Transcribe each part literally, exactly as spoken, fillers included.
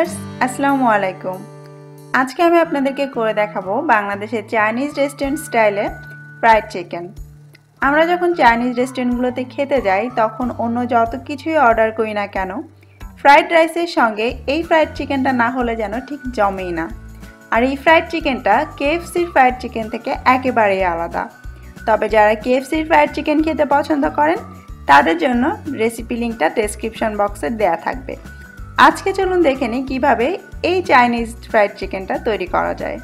Viewers আসসালামু আলাইকুম। আজকে আমি আপনাদেরকে করে দেখাবো বাংলাদেশের চাইনিজ রেস্টুরেন্ট স্টাইলে ফ্রাইড চিকেন। আমরা যখন চাইনিজ রেস্টুরেন্টগুলোতে খেতে যাই তখন অন্য যত কিছুই অর্ডার করি না কেন ফ্রাইড রাইসের সঙ্গে এই ফ্রাইড চিকেনটা না হলে যেন ঠিক জমেই না। আর এই ফ্রাইড চিকেনটা কেএফসির ফ্রাইড চিকেন থেকে একেবারেই আলাদা। তবে যারা কেএফসির ফ্রাইড চিকেন খেতে পছন্দ করেন তাদের জন্য রেসিপি লিঙ্কটা ডেসক্রিপশন বক্সে দেওয়া থাকবে। আজকে চলুন দেখে নিই কিভাবে এই চাইনিজ ফ্রাইড চিকেনটা তৈরি করা যায়।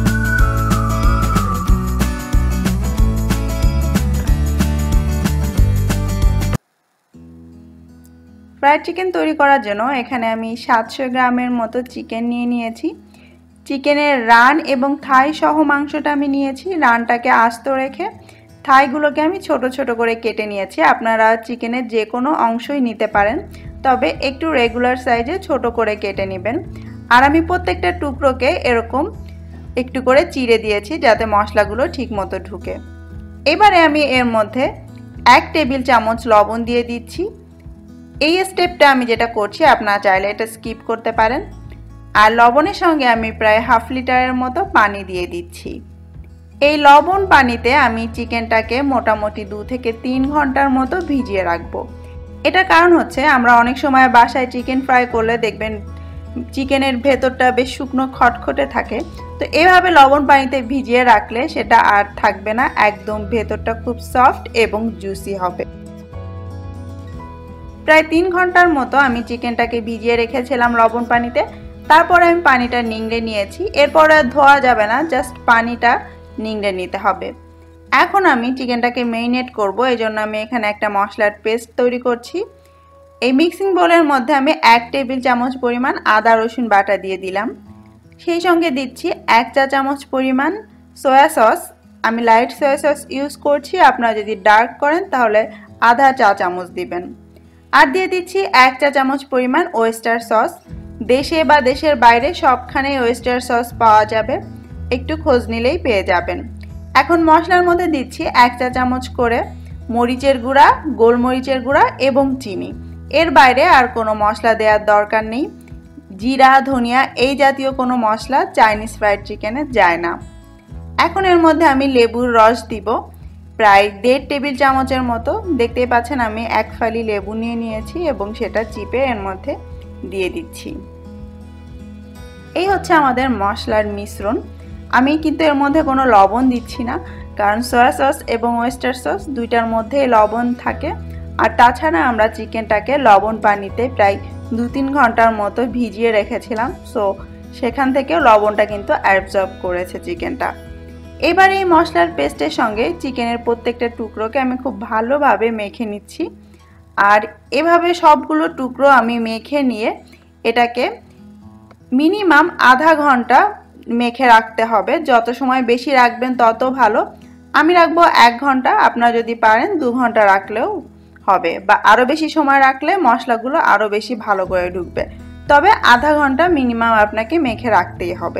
ফ্রাইড চিকেন তৈরি করার জন্য এখানে আমি সাতশো গ্রামের মতো চিকেন নিয়ে নিয়েছি। চিকেনের রান এবং থাই সহ মাংসটা আমি নিয়েছি। রানটাকে আস্ত রেখে থাইগুলোকে আমি ছোট ছোট করে কেটে নিয়েছি। আপনারা চিকেনের যে কোনো অংশই নিতে পারেন, তবে একটু রেগুলার সাইজে ছোট করে কেটে নেবেন। আর আমি প্রত্যেকটা টুকরোকে এরকম একটু করে চিড়ে দিয়েছি যাতে মশলাগুলো ঠিক মতো ঢুকে। এবারে আমি এর মধ্যে এক টেবিল চামচ লবণ দিয়ে দিচ্ছি। এই স্টেপটা আমি যেটা করছি আপনারা চাইলে এটা স্কিপ করতে পারেন। আর লবণের সঙ্গে আমি প্রায় হাফ লিটারের মতো পানি দিয়ে দিচ্ছি। এই লবণ পানিতে আমি চিকেনটাকে মোটামুটি দু থেকে তিন ঘন্টার মতো ভিজিয়ে রাখবো। এটা কারণ হচ্ছে আমরা অনেক সময় বাসায় চিকেন ফ্রাই করলে দেখবেন চিকেনের ভেতরটা বেশ শুকনো খটখটে থাকে, তো এভাবে লবণ পানিতে ভিজিয়ে রাখলে সেটা আর থাকবে না, একদম ভেতরটা খুব সফট এবং জুসি হবে। প্রায় তিন ঘন্টার মতো আমি চিকেনটাকে ভিজিয়ে রেখেছিলাম লবণ পানিতে। তারপরে আমি পানিটা নিংড়ে নিয়েছি। এরপর আর ধোয়া যাবে না, জাস্ট পানিটা নিংড়ে নিতে হবে। এখন আমি চিকেনটাকে ম্যারিনেট করব, এই জন্য আমি এখানে একটা মশলার পেস্ট তৈরি করছি। এই মিক্সিং বোলের মধ্যে আমি এক টেবিল চামচ পরিমাণ আদা রসুন বাটা দিয়ে দিলাম। সেই সঙ্গে দিচ্ছি এক চা চামচ পরিমাণ সয়া সস। আমি লাইট সয়া সস ইউজ করছি, আপনারা যদি ডার্ক করেন তাহলে আধা চা চামচ দিবেন। আর দিয়ে দিচ্ছি এক চা চামচ পরিমাণ ওয়েস্টার সস। দেশে বা দেশের বাইরে সবখানেই ওয়েস্টার সস পাওয়া যাবে, একটু খোঁজ নিলেই পেয়ে যাবেন। এখন মশলার মধ্যে দিচ্ছি এক চা চামচ করে মরিচের গুঁড়া, গোলমরিচের গুঁড়া এবং চিনি। এর বাইরে আর কোনো মশলা দেওয়ার দরকার নেই। জিরা, ধনিয়া এই জাতীয় কোনো মশলা চাইনিজ ফ্রাইড চিকেনে যায় না। এখন এর মধ্যে আমি লেবুর রস দিব প্রায় দেড় টেবিল চামচের মতো। দেখতেই পাচ্ছেন আমি এক ফালি লেবু নিয়ে নিয়েছি এবং সেটা চিপে এর মধ্যে দিয়ে দিচ্ছি। এই হচ্ছে আমাদের মশলার মিশ্রণ। আমি কিন্তু এর মধ্যে কোনো লবণ দিচ্ছি না, কারণ সয়া সস এবং ওয়েস্টার সস দুইটার মধ্যে লবণ থাকে। আর তাছাড়া আমরা চিকেনটাকে লবণ পানিতে প্রায় দু তিন ঘন্টার মতো ভিজিয়ে রেখেছিলাম, সো সেখান থেকেও লবণটা কিন্তু অ্যাবজর্ব করেছে চিকেনটা। এবার এই মশলার পেস্টের সঙ্গে চিকেনের প্রত্যেকটা টুকরোকে আমি খুব ভালোভাবে মেখে নিচ্ছি। আর এভাবে সবগুলো টুকরো আমি মেখে নিয়ে এটাকে মিনিমাম আধা ঘন্টা মেখে রাখতে হবে। যত সময় বেশি রাখবেন তত ভালো। আমি রাখবো এক ঘন্টা, আপনারা যদি পারেন দু ঘন্টা রাখলেও হবে, বা আরও বেশি সময় রাখলে মশলাগুলো আরও বেশি ভালো করে ঢুকবে। তবে আধা ঘন্টা মিনিমাম আপনাকে মেখে রাখতেই হবে।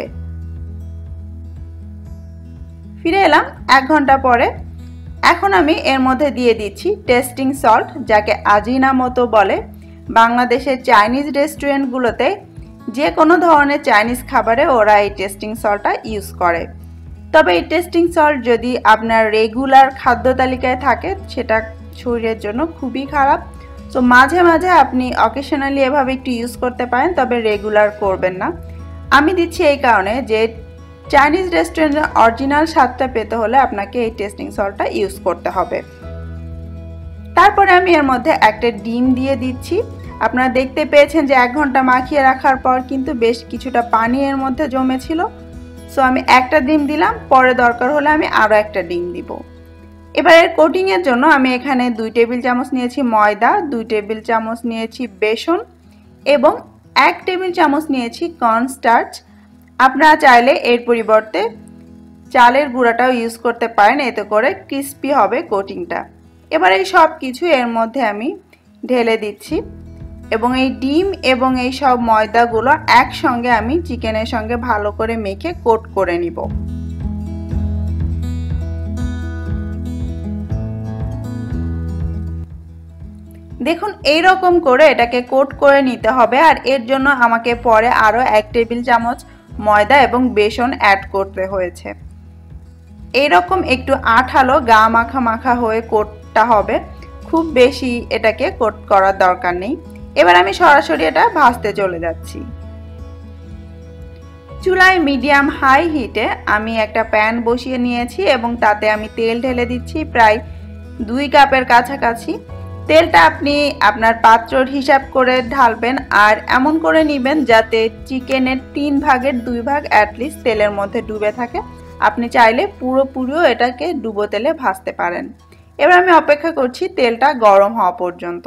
ফিরে এলাম এক ঘন্টা পরে। এখন আমি এর মধ্যে দিয়ে দিচ্ছি টেস্টিং সল্ট, যাকে আজিনামোতো বলে। বাংলাদেশের চাইনিজ রেস্টুরেন্টগুলোতে যে কোনো ধরনের চাইনিজ খাবারে ওরা এই টেস্টিং সল্টটা ইউজ করে। তবে এই টেস্টিং সল্ট যদি আপনার রেগুলার খাদ্য তালিকায় থাকে সেটা শরীরের জন্য খুবই খারাপ। তো মাঝে মাঝে আপনি অকেশনালি এভাবে একটু ইউজ করতে পারেন, তবে রেগুলার করবেন না। আমি দিচ্ছি এই কারণে যে চাইনিজ রেস্টুরেন্টের অরিজিনাল স্বাদটা পেতে হলে আপনাকে এই টেস্টিং সল্টটা ইউজ করতে হবে। তারপরে আমি এর মধ্যে একটা ডিম দিয়ে দিচ্ছি। আপনারা দেখতে পেয়েছেন যে এক ঘন্টা মাখিয়ে রাখার পর কিন্তু বেশ কিছুটা পানি এর মধ্যে জমেছিল, সো আমি একটা ডিম দিলাম, পরে দরকার হলে আমি আরও একটা ডিম দিব। এবার এর কোটিংয়ের জন্য আমি এখানে দুই টেবিল চামচ নিয়েছি ময়দা, দুই টেবিল চামচ নিয়েছি বেসন এবং এক টেবিল চামচ নিয়েছি কর্নস্টার্চ। আপনারা চাইলে এর পরিবর্তে চালের গুঁড়াটাও ইউজ করতে পারেন, এতে করে ক্রিস্পি হবে কোটিংটা। এবার এই সব কিছু এর মধ্যে আমি ঢেলে দিচ্ছি এবং এই ডিম এবং এই সব ময়দাগুলো একসঙ্গে আমি চিকেনের সঙ্গে ভালো করে মেখে কোট করে নিব। দেখুন এই রকম করে এটাকে কোট করে নিতে হবে। আর এর জন্য আমাকে পরে আরও এক টেবিল চামচ ময়দা এবং বেসন অ্যাড করতে হয়েছে। এইরকম একটু আঠালো গা মাখা মাখা হয়ে কোটটা হবে, খুব বেশি এটাকে কোট করার দরকার নেই। এবার আমি সরাসরি এটা ভাজতে চলে যাচ্ছি। চুলায় মিডিয়াম হাই হিটে আমি একটা প্যান বসিয়ে নিয়েছি এবং তাতে আমি তেল ঢেলে দিচ্ছি প্রায় দুই কাপের কাছাকাছি। তেলটা আপনি আপনার পাত্রর হিসাব করে ঢালবেন আর এমন করে নেবেন যাতে চিকেনের তিন ভাগের দুই ভাগ অ্যাটলিস্ট তেলের মধ্যে ডুবে থাকে। আপনি চাইলে পুরোপুরিও এটাকে ডুবো তেলে ভাজতে পারেন। এবার আমি অপেক্ষা করছি তেলটা গরম হওয়া পর্যন্ত।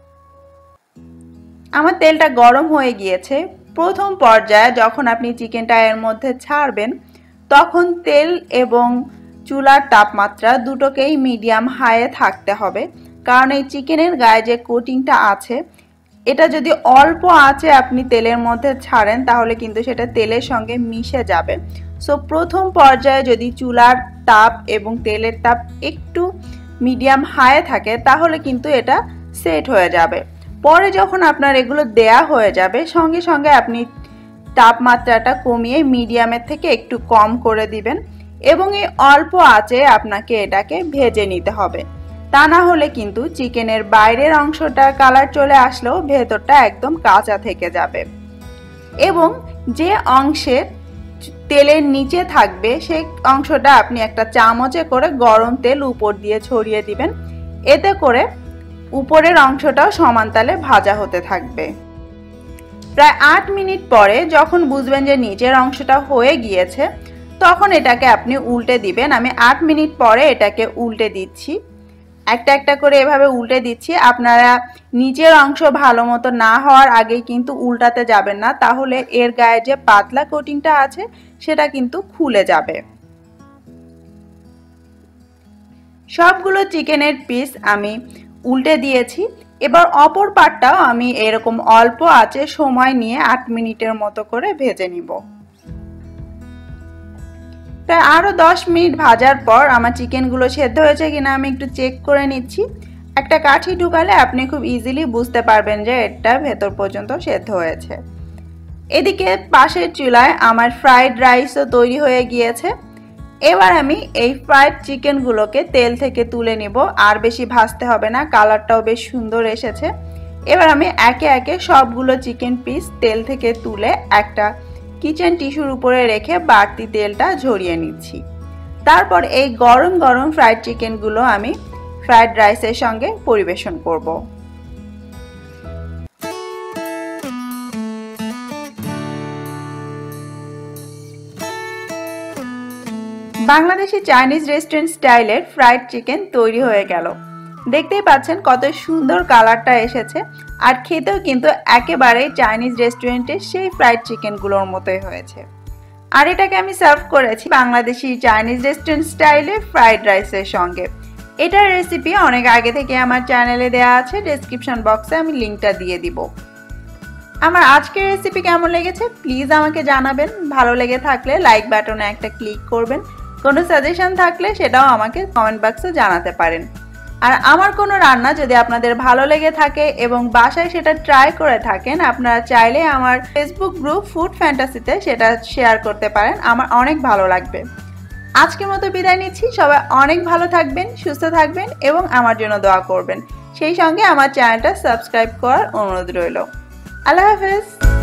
আমার তেলটা গরম হয়ে গিয়েছে। প্রথম পর্যায়ে যখন আপনি চিকেনটা এর মধ্যে ছাড়বেন তখন তেল এবং চুলার তাপমাত্রা দুটোকেই মিডিয়াম হাইয়ে থাকতে হবে, কারণ এই চিকেনের গায়ে যে কোটিংটা আছে এটা যদি অল্প আঁচে আপনি তেলের মধ্যে ছাড়েন তাহলে কিন্তু সেটা তেলের সঙ্গে মিশে যাবে। সো প্রথম পর্যায়ে যদি চুলার তাপ এবং তেলের তাপ একটু মিডিয়াম হাইয়ে থাকে তাহলে কিন্তু এটা সেট হয়ে যাবে। পরে যখন আপনার এগুলো দেয়া হয়ে যাবে সঙ্গে সঙ্গে আপনি তাপমাত্রাটা কমিয়ে মিডিয়ামের থেকে একটু কম করে দিবেন এবং এই অল্প আঁচে আপনাকে এটাকে ভেজে নিতে হবে। তা না হলে কিন্তু চিকেনের বাইরের অংশটা কালার চলে আসলেও ভেতরটা একদম কাঁচা থেকে যাবে। এবং যে অংশে তেলের নিচে থাকবে সেই অংশটা আপনি একটা চামচে করে গরম তেল উপর দিয়ে ছড়িয়ে দিবেন, এতে করে উপরের অংশটাও সমান তালে ভাজা হতে থাকবে। প্রায় আট মিনিট পরে যখন বুঝবেন যে নিচের অংশটা হয়ে গিয়েছে তখন এটাকে আপনি উল্টে দিবেন। আমি আট মিনিট পরে এটাকে উল্টে দিচ্ছি, একটা একটা করে এভাবে উল্টে দিচ্ছি। আপনারা নিচের অংশ ভালো মতো না হওয়ার আগেই কিন্তু উল্টাতে যাবেন না, তাহলে এর গায়ে যে পাতলা কোটিংটা আছে সেটা কিন্তু খুলে যাবে। সবগুলো চিকেনের পিস আমি উল্টে দিয়েছি। এবার অপর পাটটাও আমি এরকম অল্প আঁচে সময় নিয়ে আট মিনিটের মতো করে ভেজে নিব। প্রায় আরও দশ মিনিট ভাজার পর আমার চিকেনগুলো সেদ্ধ হয়েছে কিনা আমি একটু চেক করে নিচ্ছি। একটা কাঠি ঢুকালে আপনি খুব ইজিলি বুঝতে পারবেন যে এটা ভেতর পর্যন্ত সেদ্ধ হয়েছে। এদিকে পাশের চুলায় আমার ফ্রাইড রাইসও তৈরি হয়ে গিয়েছে। এবার আমি এই ফ্রাইড চিকেনগুলোকে তেল থেকে তুলে নিব, আর বেশি ভাজতে হবে না, কালারটাও বেশ সুন্দর এসেছে। এবার আমি একে একে সবগুলো চিকেন পিস তেল থেকে তুলে একটা কিচেন টিস্যুর উপরে রেখে বাড়তি তেলটা ঝরিয়ে নিচ্ছি। তারপর এই গরম গরম ফ্রাইড চিকেনগুলো আমি ফ্রাইড রাইসের সঙ্গে পরিবেশন করব। বাংলাদেশি চাইনিজ রেস্টুরেন্ট স্টাইলের ফ্রাইড চিকেন তৈরি হয়ে গেল। দেখতেই পাচ্ছেন কত সুন্দর কালারটা এসেছে, আর খেতেও কিন্তু একেবারে চাইনিজ রেস্টুরেন্টের সেই ফ্রাইড চিকেনগুলোর মতোই হয়েছে। আর এটাকে আমি সার্ভ করেছি বাংলাদেশি চাইনিজ রেস্টুরেন্ট স্টাইলে ফ্রাইড রাইসের সঙ্গে। এটার রেসিপি অনেক আগে থেকে আমার চ্যানেলে দেওয়া আছে, ডেসক্রিপশন বক্সে আমি লিঙ্কটা দিয়ে দিব। আমার আজকের রেসিপি কেমন লেগেছে প্লিজ আমাকে জানাবেন। ভালো লেগে থাকলে লাইক বাটনে একটা ক্লিক করবেন। কোনো সাজেশন থাকলে সেটাও আমাকে কমেন্ট বক্সে জানাতে পারেন। আর আমার কোনো রান্না যদি আপনাদের ভালো লেগে থাকে এবং বাসায় সেটা ট্রাই করে থাকেন, আপনারা চাইলে আমার ফেসবুক গ্রুপ ফুড ফ্যান্টাসিতে সেটা শেয়ার করতে পারেন, আমার অনেক ভালো লাগবে। আজকের মতো বিদায় নিচ্ছি। সবাই অনেক ভালো থাকবেন, সুস্থ থাকবেন এবং আমার জন্য দোয়া করবেন। সেই সঙ্গে আমার চ্যানেলটা সাবস্ক্রাইব করার অনুরোধ রইল। আল্লাহ হাফেজ।